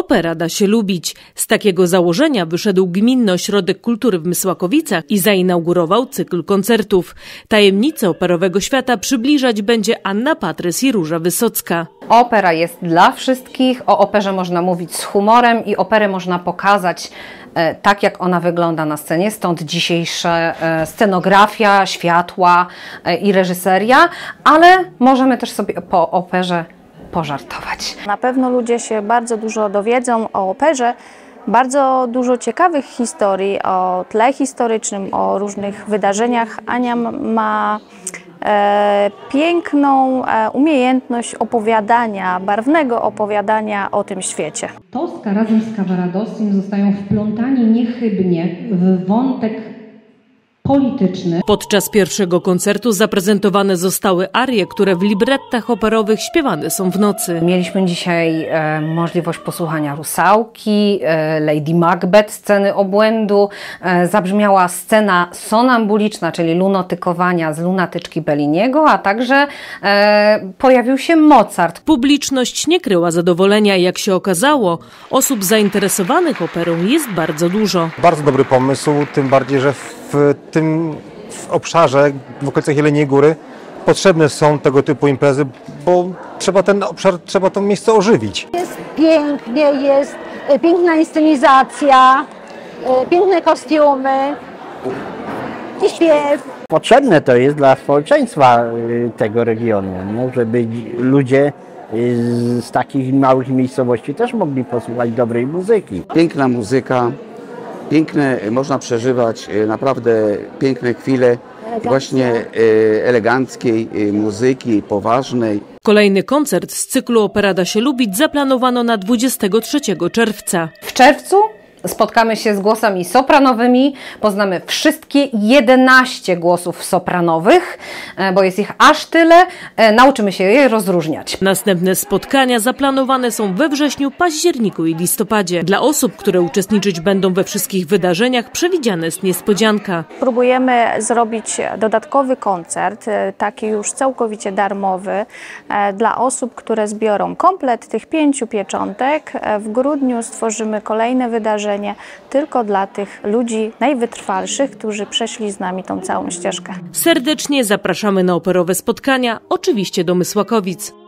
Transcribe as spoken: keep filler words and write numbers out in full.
Opera da się lubić. Z takiego założenia wyszedł Gminny Ośrodek Kultury w Mysłakowicach i zainaugurował cykl koncertów. Tajemnice operowego świata przybliżać będzie Anna Patrys i Róża Wysocka. Opera jest dla wszystkich, o operze można mówić z humorem i operę można pokazać e, tak, jak ona wygląda na scenie. Stąd dzisiejsza e, scenografia, światła e, i reżyseria, ale możemy też sobie po operze pożartować. Na pewno ludzie się bardzo dużo dowiedzą o operze, bardzo dużo ciekawych historii o tle historycznym, o różnych wydarzeniach. Ania ma e, piękną e, umiejętność opowiadania, barwnego opowiadania o tym świecie. Toska razem z Cavaradossim zostają wplątani niechybnie w wątek polityczny. Podczas pierwszego koncertu zaprezentowane zostały arie, które w librettach operowych śpiewane są w nocy. Mieliśmy dzisiaj e, możliwość posłuchania Rusałki, e, Lady Macbeth, sceny obłędu. E, zabrzmiała scena sonambuliczna, czyli lunatykowania z Lunatyczki Belliniego, a także e, pojawił się Mozart. Publiczność nie kryła zadowolenia. Jak się okazało, osób zainteresowanych operą jest bardzo dużo. Bardzo dobry pomysł, tym bardziej, że w tym w obszarze, w okolicach Jeleniej Góry potrzebne są tego typu imprezy, bo trzeba ten obszar, trzeba to miejsce ożywić. Jest pięknie, jest piękna inscenizacja, piękne kostiumy i śpiew. Potrzebne to jest dla społeczeństwa tego regionu, nie? Żeby ludzie z takich małych miejscowości też mogli posłuchać dobrej muzyki. Piękna muzyka, piękne, można przeżywać naprawdę piękne chwile właśnie eleganckiej muzyki, poważnej. Kolejny koncert z cyklu Opera da się lubić zaplanowano na dwudziestego trzeciego czerwca. W czerwcu spotkamy się z głosami sopranowymi, poznamy wszystkie jedenaście głosów sopranowych, bo jest ich aż tyle, nauczymy się je rozróżniać. Następne spotkania zaplanowane są we wrześniu, październiku i listopadzie. Dla osób, które uczestniczyć będą we wszystkich wydarzeniach, przewidziana jest niespodzianka. Próbujemy zrobić dodatkowy koncert, taki już całkowicie darmowy, dla osób, które zbiorą komplet tych pięciu pieczątek. W grudniu stworzymy kolejne wydarzenie tylko dla tych ludzi najwytrwalszych, którzy przeszli z nami tą całą ścieżkę. Serdecznie zapraszamy na operowe spotkania, oczywiście do Mysłakowic.